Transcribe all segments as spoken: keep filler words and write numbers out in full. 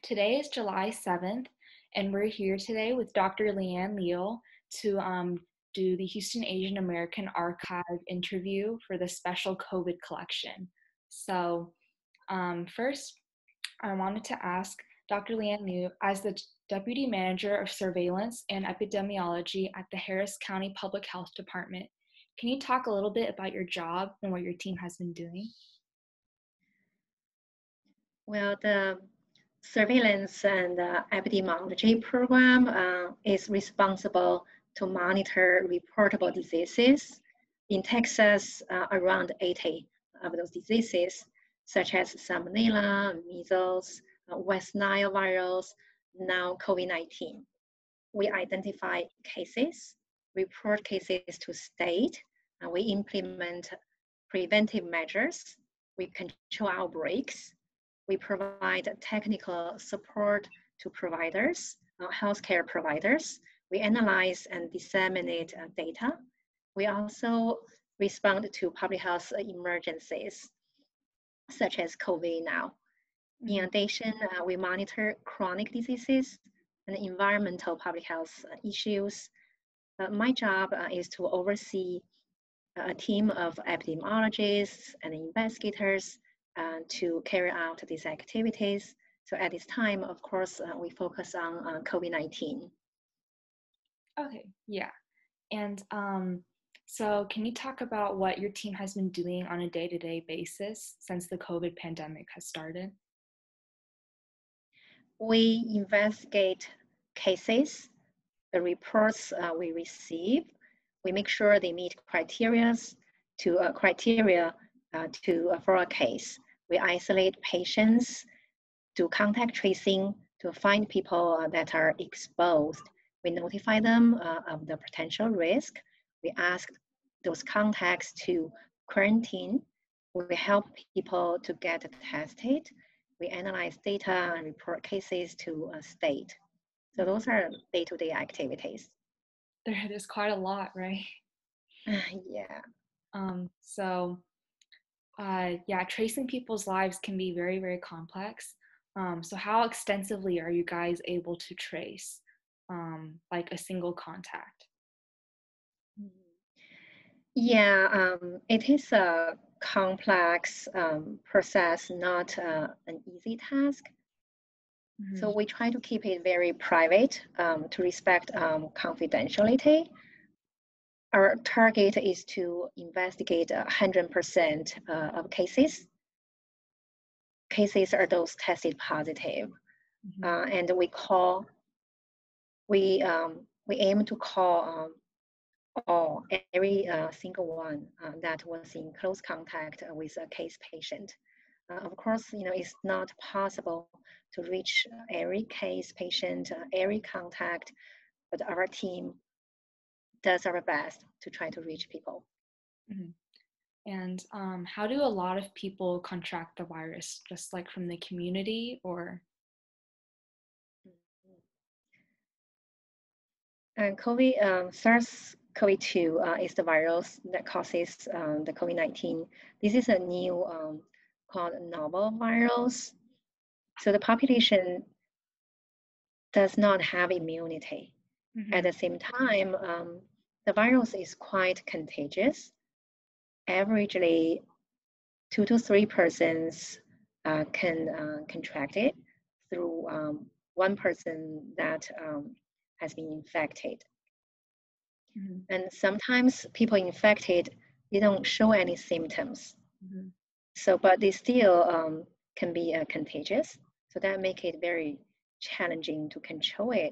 Today is July seventh, and we're here today with Doctor Leann Liu to um, do the Houston Asian American Archive interview for the special COVID collection. So um, first, I wanted to ask Doctor Leann Liu, as the Deputy Manager of Surveillance and Epidemiology at the Harris County Public Health Department, can you talk a little bit about your job and what your team has been doing? Well, the surveillance and uh, epidemiology program uh, is responsible to monitor reportable diseases. In Texas, uh, around eighty of those diseases, such as Salmonella, measles, uh, West Nile virus, now COVID nineteen. We identify cases, report cases to state, and we implement preventive measures. We control outbreaks. We provide technical support to providers, uh, healthcare providers. We analyze and disseminate uh, data. We also respond to public health emergencies, such as COVID now. In addition, uh, we monitor chronic diseases and environmental public health issues. Uh, my job uh, is to oversee a team of epidemiologists and investigators uh, to carry out these activities. So at this time, of course, uh, we focus on uh, COVID nineteen. Okay, yeah. And um, so can you talk about what your team has been doing on a day-to-day basis since the COVID pandemic has started? We investigate cases, the reports uh, we receive. We make sure they meet criteria to uh, criteria uh, to uh, for a case. We isolate patients, do contact tracing to find people uh, that are exposed. We notify them uh, of the potential risk. We ask those contacts to quarantine. We help people to get tested. We analyze data and report cases to a state. So those are day-to-day activities. There is quite a lot, right? Yeah. Um, so, uh, yeah, tracing people's lives can be very, very complex. Um, so how extensively are you guys able to trace, um, like a single contact? Yeah, um, it is a complex um, process, not uh, an easy task. Mm-hmm. So we try to keep it very private um, to respect um, confidentiality. Our target is to investigate one hundred percent uh, of cases. Cases are those tested positive. Mm-hmm. uh, and we call, we, um, we aim to call um, all, every uh, single one uh, that was in close contact with a case patient. Uh, of course, you know, it's not possible to reach every case patient, uh, every contact, but our team does our best to try to reach people. Mm-hmm. And um, how do a lot of people contract the virus? Just like from the community, or? And COVID, um, SARS CoV two uh, is the virus that causes um, the COVID nineteen. This is a new um, called novel virus. So the population does not have immunity. Mm-hmm. At the same time, um, the virus is quite contagious. Averagely, two to three persons uh, can uh, contract it through um, one person that um, has been infected. Mm-hmm. And sometimes people infected, they don't show any symptoms. Mm-hmm. So, but they still um, can be uh, contagious. So that makes it very challenging to control it.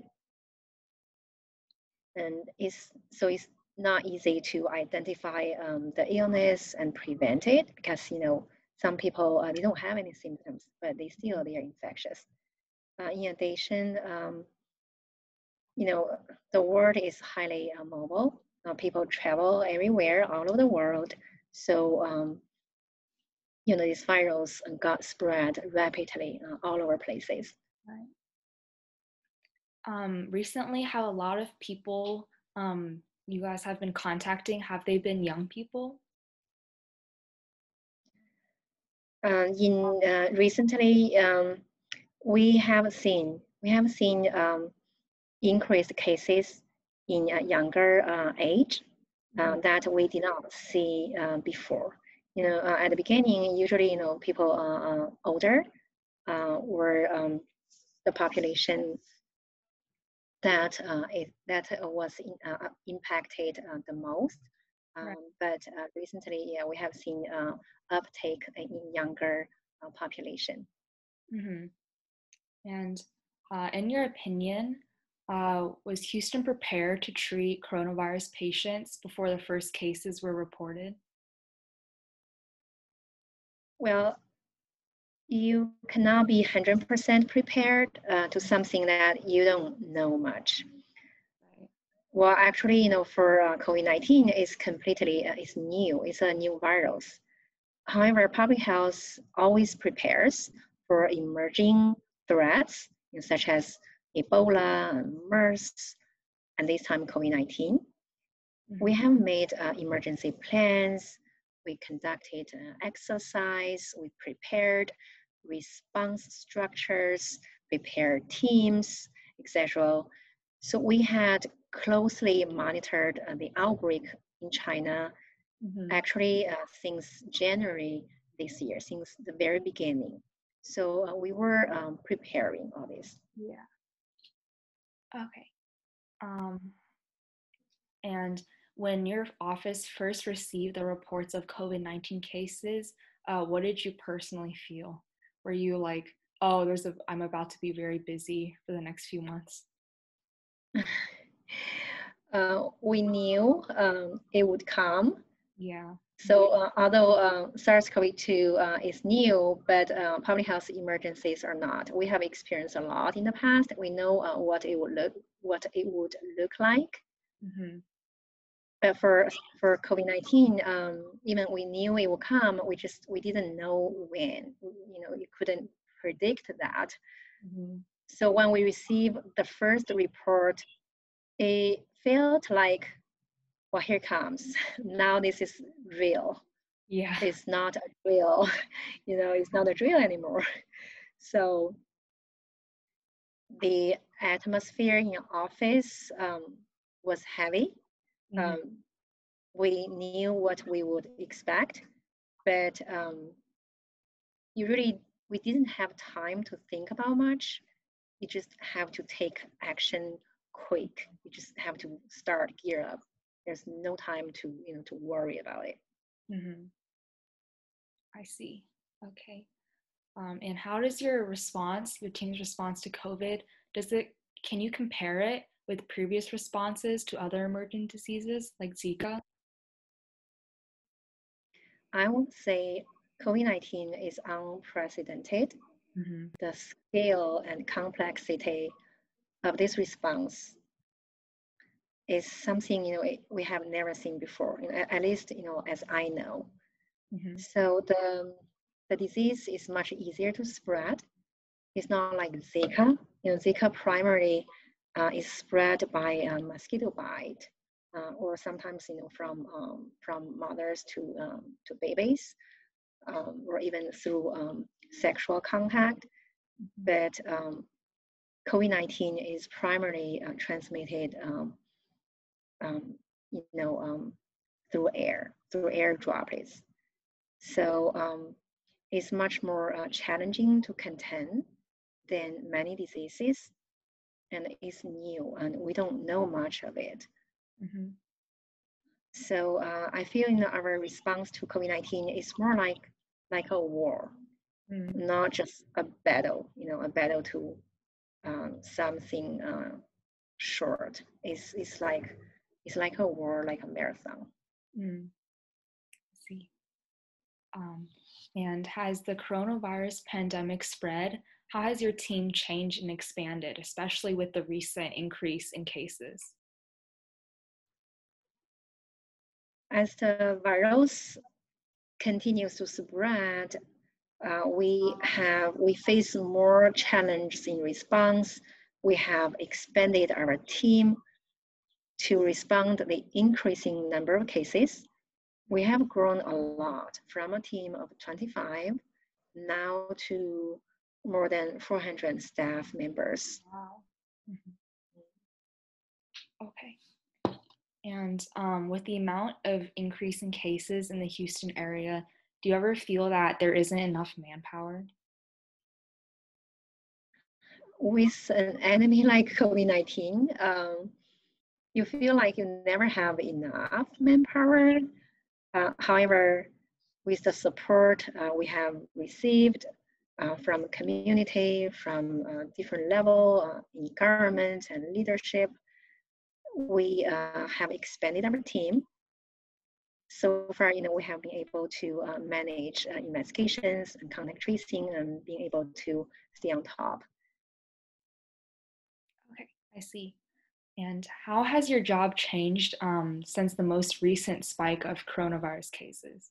And it's, so it's not easy to identify um, the illness and prevent it because, you know, some people, uh, they don't have any symptoms, but they still, they are infectious. Uh, in addition, um, you know, the world is highly uh, mobile. Uh, people travel everywhere, all over the world. So, um, you know, this virus got spread rapidly uh, all over places. Right. Um, recently, have a lot of people um, you guys have been contacting, have they been young people? Uh, in uh, recently, um, we have seen we have seen um, increased cases in a younger uh, age uh, that we did not see uh, before. You know, uh, at the beginning, usually, you know, people uh, uh, older uh, were um, the population that uh, it, that was in, uh, impacted uh, the most. Um, Right. but uh, recently, yeah, we have seen uh, uptake in younger uh, population. Mm-hmm. And uh, in your opinion, uh, was Houston prepared to treat coronavirus patients before the first cases were reported? Well, you cannot be one hundred percent prepared uh, to something that you don't know much. Right. Well, actually, you know, for uh, COVID nineteen, it's completely uh, it's new. It's a new virus. However, public health always prepares for emerging threats, you know, such as Ebola, MERS, and this time COVID nineteen. Mm-hmm. We have made uh, emergency plans. We conducted uh, exercise. We prepared response structures, prepared teams, et cetera. So we had closely monitored uh, the outbreak in China, Mm-hmm. actually uh, since January this year, since the very beginning. So uh, we were um, preparing all this. Yeah. Okay. Um, and when your office first received the reports of COVID nineteen cases, uh, what did you personally feel? Were you like, oh, there's a, I'm about to be very busy for the next few months? Uh, we knew um, it would come. Yeah. So uh, although uh, SARS CoV two uh, is new, but uh, public health emergencies are not. We have experienced a lot in the past. We know uh, what it would look what it would look like. Mm-hmm. But for for COVID nineteen, um, even we knew it would come, we just we didn't know when. You know, you couldn't predict that. Mm-hmm. So when we received the first report, it felt like, well, here comes. Now this is real. Yeah. It's not a drill, you know, it's not a drill anymore. So the atmosphere in office um, was heavy. Mm-hmm. Um, we knew what we would expect, but um, you really, we didn't have time to think about much. You just have to take action quick. You just have to start gear up. There's no time to, you know, to worry about it. Mm-hmm. I see. Okay. Um, and how does your response, your team's response to COVID, does it, can you compare it with previous responses to other emergent diseases like Zika? I would say COVID nineteen is unprecedented. Mm-hmm. The scale and complexity of this response is something, you know, we have never seen before, you know, at least, you know, as I know. Mm-hmm. So the, the disease is much easier to spread. It's not like Zika. You know, Zika primarily uh, is spread by a mosquito bite, uh, or sometimes, you know, from um, from mothers to um, to babies, um, or even through um, sexual contact. But um, COVID nineteen is primarily uh, transmitted, um, um, you know, um, through air, through air droplets. So um, it's much more uh, challenging to contain than many diseases, and it's new, and we don't know much of it. Mm-hmm. So uh, I feel, you know, our response to COVID nineteen is more like like a war, Mm-hmm. not just a battle. You know, a battle to um, something uh, short. It's it's like it's like a war, like a marathon. Mm-hmm. I see. Um, and has the coronavirus pandemic spread? How has your team changed and expanded, especially with the recent increase in cases? As the virus continues to spread, uh, we have we face more challenges in response. We have expanded our team to respond to the increasing number of cases. We have grown a lot from a team of twenty-five now to more than four hundred staff members. Wow. Mm-hmm. Okay. And um, with the amount of increase in cases in the Houston area, do you ever feel that there isn't enough manpower? With an enemy like COVID nineteen, um, you feel like you never have enough manpower. Uh, however, with the support uh, we have received uh, from community, from uh, different level uh, in government and leadership, we uh, have expanded our team. So far, you know, we have been able to uh, manage uh, investigations and contact tracing and being able to stay on top. Okay, I see. And how has your job changed um, since the most recent spike of coronavirus cases?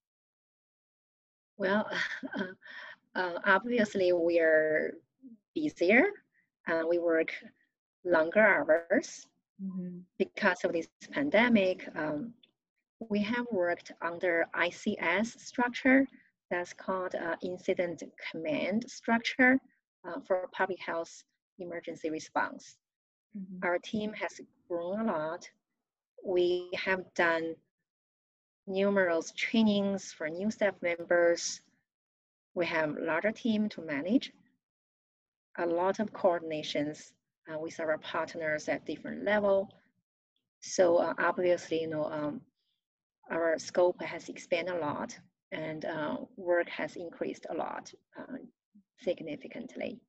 Well, uh, uh, obviously we are busier. Uh, we work longer hours Mm-hmm. because of this pandemic. Um, we have worked under I C S structure that's called uh, Incident Command Structure uh, for public health emergency response. Mm-hmm. Our team has grown a lot. We have done numerous trainings for new staff members. We have a larger team to manage, a lot of coordinations uh, with our partners at different level. So uh, obviously, you know, um, our scope has expanded a lot, and uh, work has increased a lot, uh, significantly.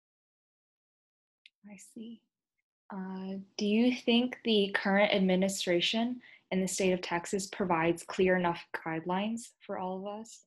I see. Uh, do you think the current administration in the state of Texas provides clear enough guidelines for all of us?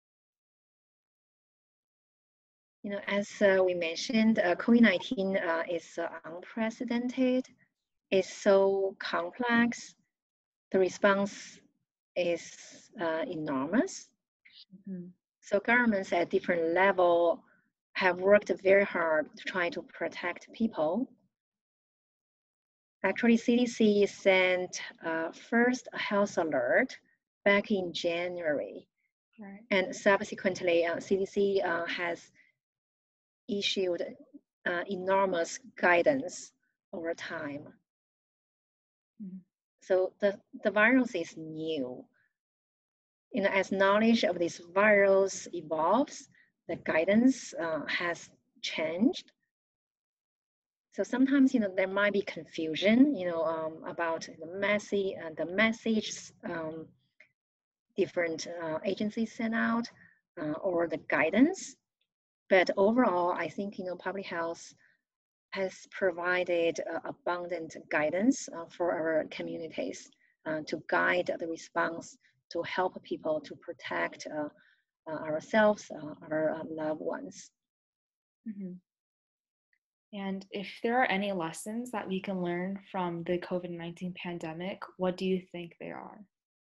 You know, as uh, we mentioned, uh, COVID nineteen uh, is uh, unprecedented. It's so complex. The response is uh, enormous. Mm-hmm. So governments at different level have worked very hard to try to protect people. Actually, C D C sent uh, first a health alert back in January. Right. And subsequently, uh, C D C uh, has issued uh, enormous guidance over time. Mm-hmm. So the, the virus is new. You know, as knowledge of this virus evolves, the guidance uh, has changed. So sometimes, you know, there might be confusion, you know, um, about the message, uh, the message um, different uh, agencies send out, uh, or the guidance. But overall, I think, you know, public health has provided uh, abundant guidance uh, for our communities uh, to guide the response, to help people to protect uh, uh, ourselves, uh, our uh, loved ones. Mm-hmm. And if there are any lessons that we can learn from the COVID nineteen pandemic, what do you think they are?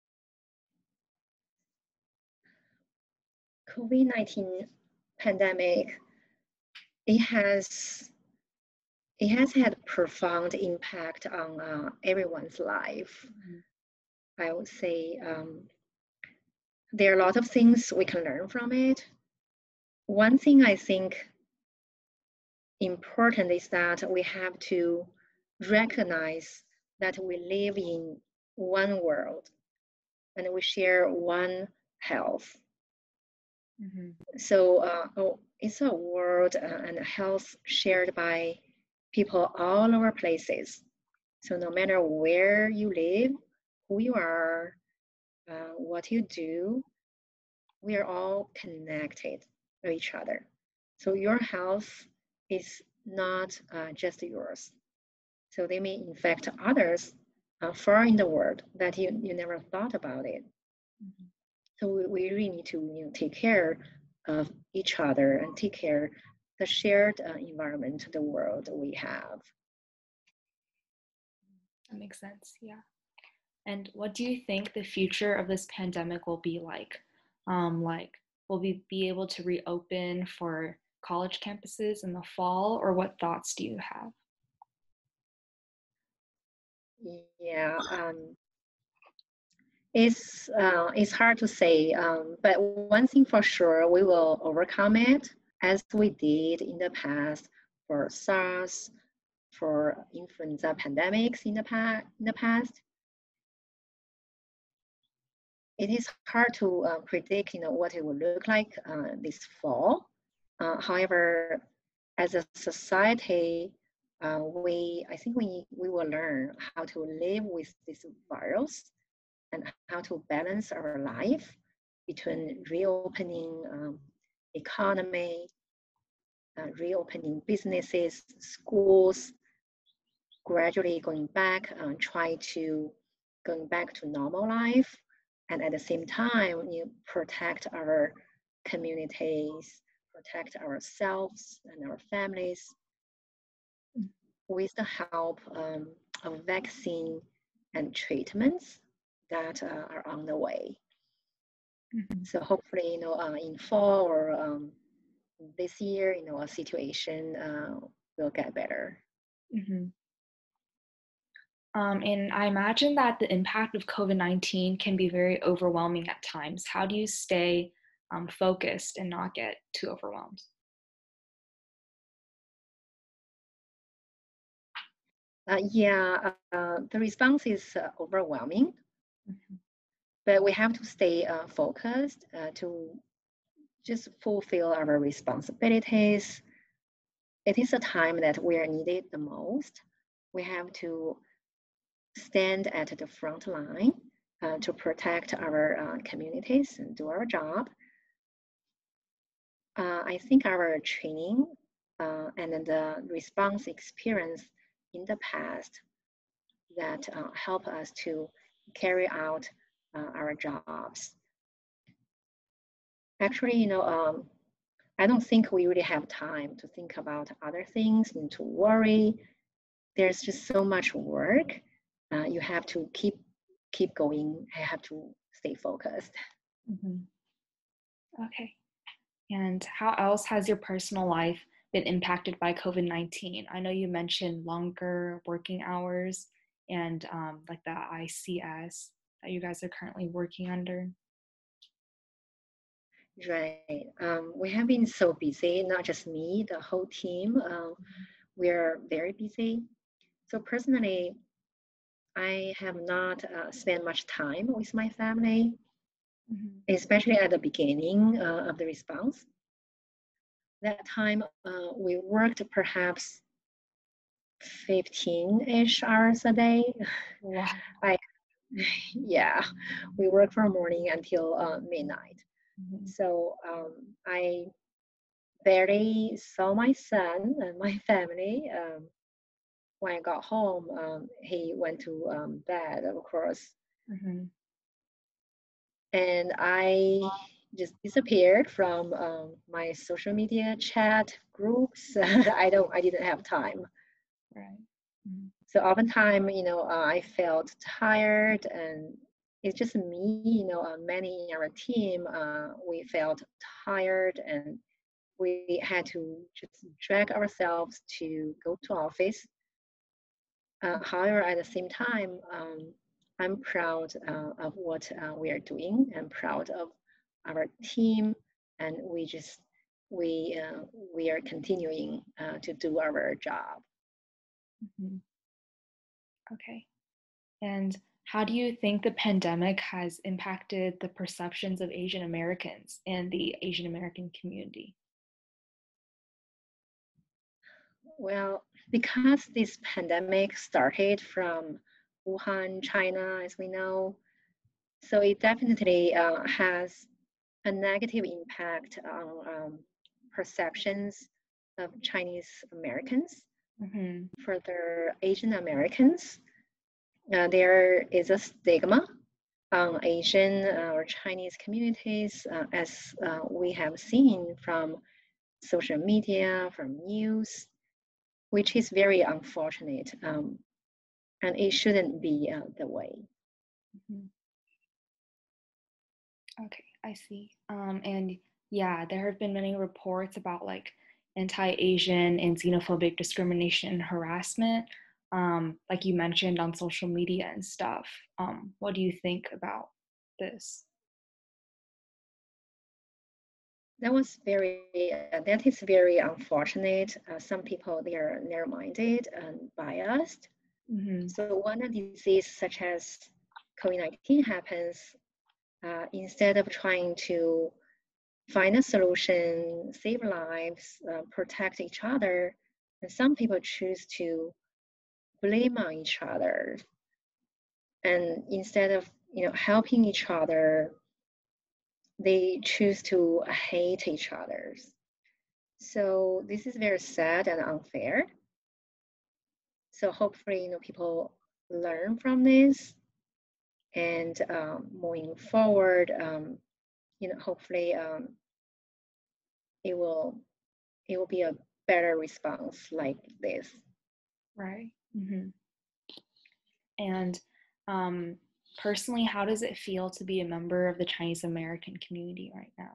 COVID nineteen pandemic, it has it has had a profound impact on uh, everyone's life. Mm-hmm. I would say um, there are a lot of things we can learn from it. One thing I think important is that we have to recognize that we live in one world and we share one health. Mm-hmm. So uh, oh, it's a world uh, and health shared by people all over places. So no matter where you live, who you are, uh, what you do, we are all connected to each other. So your health is not uh, just yours. So they may infect others uh, far in the world that you, you never thought about it. Mm-hmm. So we, we really need to you know, take care of each other and take care the shared uh, environment, the world we have. That makes sense. Yeah. And what do you think the future of this pandemic will be like? Um, like, will we be able to reopen for college campuses in the fall, or what thoughts do you have? Yeah, um, it's uh, it's hard to say, um, but one thing for sure, we will overcome it. as we did in the past for SARS, for influenza pandemics in the, pa in the past. It is hard to uh, predict, you know, what it will look like uh, this fall. Uh, however, as a society, uh, we I think we we will learn how to live with this virus and how to balance our life between reopening um, economy, uh, reopening businesses, schools, gradually going back, uh, try to going back to normal life, and at the same time, you protect our communities, protect ourselves and our families with the help um, of vaccine and treatments that uh, are on the way. Mm-hmm. So hopefully, you know, uh, in fall or um, this year, you know, a situation uh, will get better. Mm-hmm. Um, and I imagine that the impact of COVID nineteen can be very overwhelming at times. How do you stay um, focused and not get too overwhelmed? Uh, yeah, uh, the response is uh, overwhelming, mm-hmm. but we have to stay uh, focused uh, to just fulfill our responsibilities. It is a time that we are needed the most. We have to stand at the front line uh, to protect our uh, communities and do our job. Uh, I think our training uh, and the response experience in the past that uh, help us to carry out uh, our jobs. Actually, you know, um, I don't think we really have time to think about other things and to worry. There's just so much work. Uh, you have to keep keep going. I have to stay focused. Mm-hmm. Okay. And how else has your personal life been impacted by COVID nineteen? I know you mentioned longer working hours and um, like the I C S that you guys are currently working under. Right. Um, we have been so busy, not just me, the whole team. Uh, we're very busy. So personally, I have not uh, spent much time with my family, mm-hmm. especially at the beginning uh, of the response. That time, uh, we worked perhaps fifteen-ish hours a day. Wow. I, yeah, we work from morning until uh, midnight. Mm-hmm. So um, I barely saw my son and my family. Um, when I got home, um, he went to um, bed, of course. Mm-hmm. And I just disappeared from um, my social media chat groups. I don't, I didn't have time. Right. Mm-hmm. So oftentimes, you know, uh, I felt tired, and it's just me, you know, uh, many in our team, uh, we felt tired, and we had to just drag ourselves to go to office. Uh, however, at the same time, um, I'm proud uh, of what uh, we are doing. I'm proud of our team, and we just we uh, we are continuing uh, to do our job. Mm-hmm. Okay. And how do you think the pandemic has impacted the perceptions of Asian Americans and the Asian American community? Well, because this pandemic started from Wuhan, China, as we know, so it definitely uh, has a negative impact on um, perceptions of Chinese Americans. Mm-hmm. For the Asian Americans, uh, there is a stigma on Asian uh, or Chinese communities, uh, as uh, we have seen from social media, from news, which is very unfortunate, um, and it shouldn't be uh, the way. Mm-hmm. Okay, I see. Um, and yeah, there have been many reports about like anti-Asian and xenophobic discrimination and harassment, um, like you mentioned on social media and stuff. Um, what do you think about this? that was very, uh, that is very unfortunate. Uh, some people, they are narrow-minded and biased. Mm-hmm. So when a disease such as COVID nineteen happens, uh, instead of trying to find a solution, save lives, uh, protect each other, and some people choose to blame on each other. And instead of, you know, helping each other, they choose to hate each other. So this is very sad and unfair. So hopefully, you know, people learn from this, and um, moving forward, um, you know, hopefully um, it will it will be a better response like this. Right. Mm-hmm. And um, personally, how does it feel to be a member of the Chinese American community right now?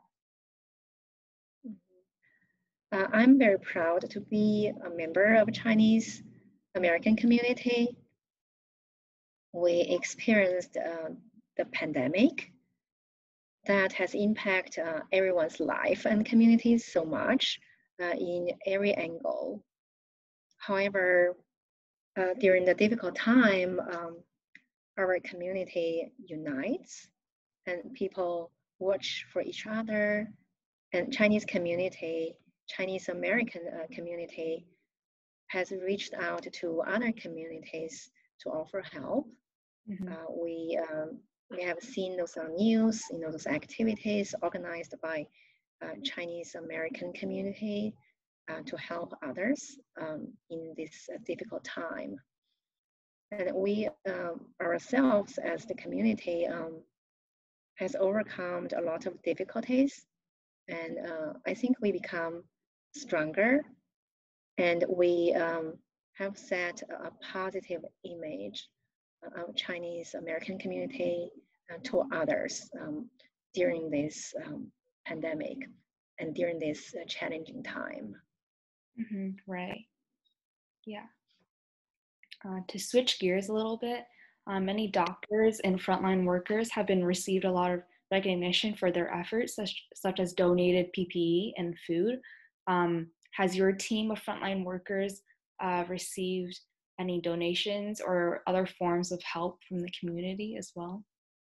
Uh, I'm very proud to be a member of Chinese American community. We experienced uh, the pandemic that has impacted uh, everyone's life and communities so much uh, in every angle. However, uh, during the difficult time, um, our community unites and people watch for each other, and Chinese community, Chinese American uh, community has reached out to other communities to offer help. Mm-hmm. Uh, we um, we have seen those on news, you know, those activities organized by uh, Chinese American community uh, to help others um, in this uh, difficult time. And we um, ourselves as the community um, has overcome a lot of difficulties, and uh, I think we become stronger, and we um, have set a positive image of Chinese American community uh, to others um, during this um, pandemic and during this uh, challenging time. Mm-hmm. Right. Yeah. Uh, to switch gears a little bit, uh, many doctors and frontline workers have been received a lot of recognition for their efforts, such, such as donated P P E and food. Um, has your team of frontline workers uh, received any donations or other forms of help from the community as well?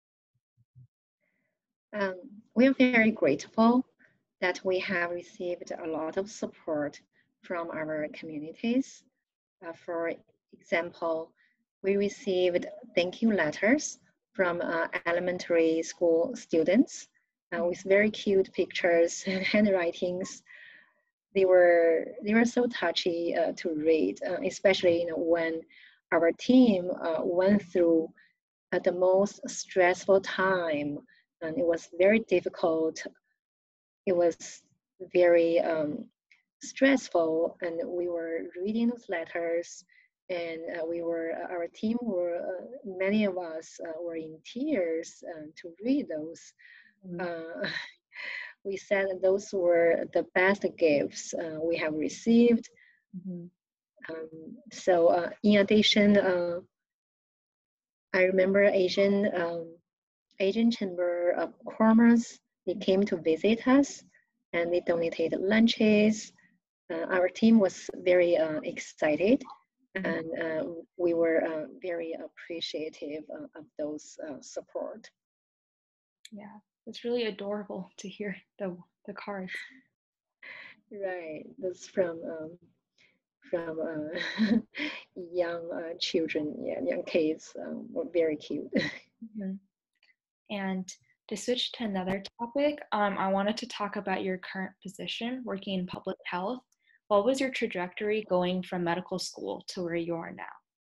Um, we are very grateful that we have received a lot of support from our communities. Uh, for example, we received thank you letters from uh, elementary school students uh, with very cute pictures and handwritings. They were they were so touchy uh, to read, uh, especially, you know, when our team uh, went through uh, the most stressful time, and it was very difficult. It was very um, stressful, and we were reading those letters, and uh, we were uh, our team were uh, many of us uh, were in tears uh, to read those. Uh, we said those were the best gifts uh, we have received. Mm-hmm. Um, so uh, in addition, uh, I remember Asian um, Asian Chamber of Commerce. They came to visit us, and they donated lunches. Uh, our team was very uh, excited, and uh, we were uh, very appreciative uh, of those uh, support. Yeah, it's really adorable to hear the the cards. Right, that's from um, from uh, young uh, children, yeah, young kids um, were very cute. Mm-hmm. And to switch to another topic, um, I wanted to talk about your current position working in public health. What was your trajectory going from medical school to where you are now?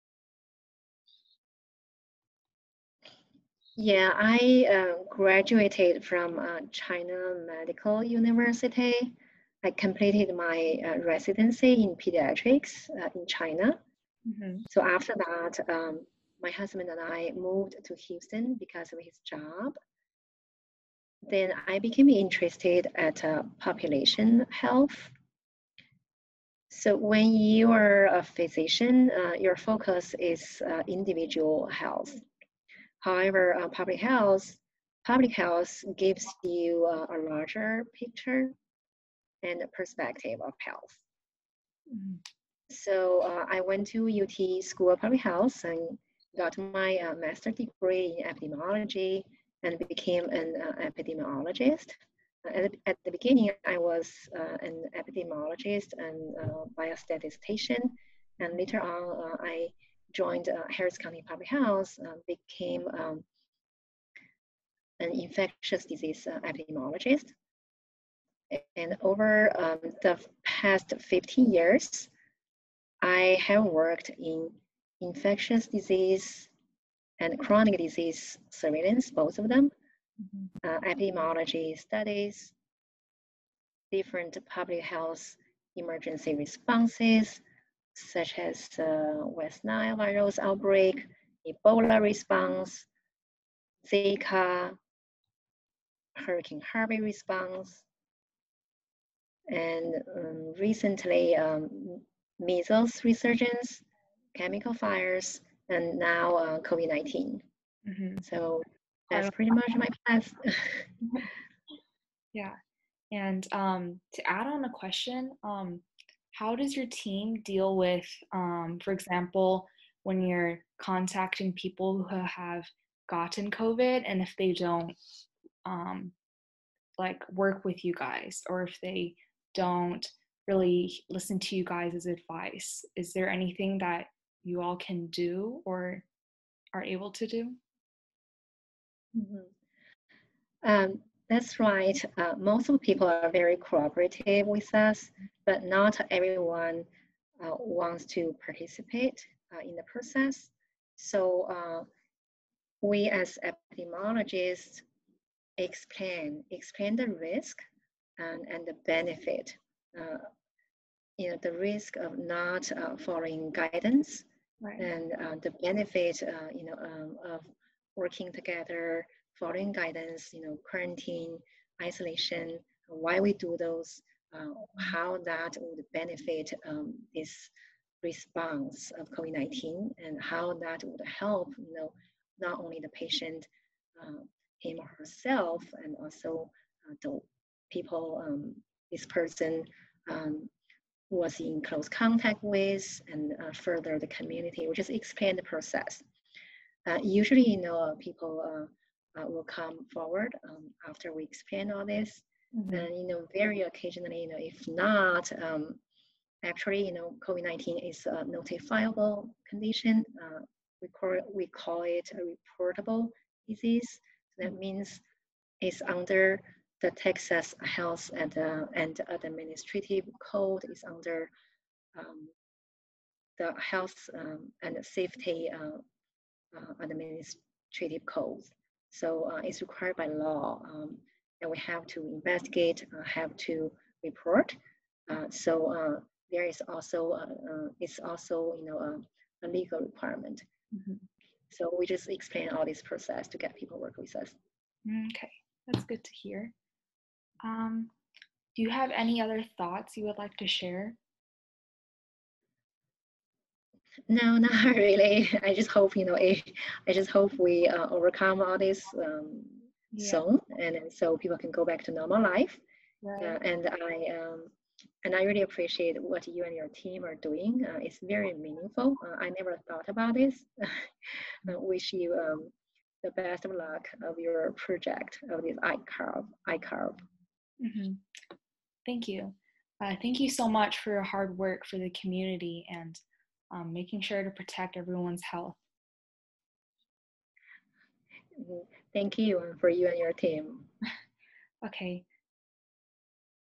Yeah, I uh, graduated from uh, China Medical University. I completed my uh, residency in pediatrics uh, in China. Mm-hmm. So after that, um, my husband and I moved to Houston because of his job. Then I became interested at uh, population health. So when you are a physician, uh, your focus is uh, individual health. However, uh, public health, public health gives you uh, a larger picture. and perspective of health. Mm-hmm. So uh, I went to U T School of Public Health and got my uh, master's degree in epidemiology and became an uh, epidemiologist. At the, at the beginning, I was uh, an epidemiologist and uh, biostatistician, and later on, uh, I joined uh, Harris County Public Health, uh, became um, an infectious disease uh, epidemiologist. And over um, the past fifteen years, I have worked in infectious disease and chronic disease surveillance, both of them, mm-hmm. uh, epidemiology studies, different public health emergency responses, such as uh, West Nile virus outbreak, Ebola response, Zika, Hurricane Harvey response, and um, recently um, measles resurgence, chemical fires, and now uh, COVID nineteen. Mm-hmm. So that's pretty much my past. Yeah, and um, to add on a question, um, how does your team deal with, um, for example, when you're contacting people who have gotten COVID and if they don't um, like work with you guys, or if they don't really listen to you guys' advice? Is there anything that you all can do or are able to do? Mm-hmm. Um, that's right. Uh, most of the people are very cooperative with us, but not everyone uh, wants to participate uh, in the process. So uh, we as epidemiologists explain explain the risk and, and the benefit. Uh, you know, the risk of not uh, following guidance, right. and uh, the benefit, uh, you know, um, of working together, following guidance, you know, quarantine, isolation, why we do those, uh, how that would benefit um, this response of COVID nineteen, and how that would help, you know, not only the patient, uh, him or herself, and also uh, the people um, this person um, was in close contact with, and uh, further the community. We just explain the process. Uh, usually, you know, people uh, uh, will come forward um, after we explain all this. Mm-hmm. And, you know, very occasionally, you know, if not, um, actually, you know, COVID nineteen is a notifiable condition. Uh, we, call it, we call it a reportable disease. So that means it's under the Texas Health and, uh, and Administrative Code, is under um, the Health um, and Safety uh, uh, Administrative Code. So uh, it's required by law, um, and we have to investigate, uh, have to report. Uh, so uh, there is also uh, uh, it's also you know a, a legal requirement. Mm-hmm. So we just explain all this process to get people work with us. Okay, that's good to hear. Um, do you have any other thoughts you would like to share? No, not really. I just hope, you know, I, I just hope we uh, overcome all this um, yeah. soon, and, and so people can go back to normal life. Right. Uh, and I um, and I really appreciate what you and your team are doing. Uh, it's very meaningful. Uh, I never thought about this. I wish you um, the best of luck of your project of this I carve. I carve. Mm-hmm. Thank you. Uh, thank you so much for your hard work for the community and um, making sure to protect everyone's health. Thank you for you and your team. Okay.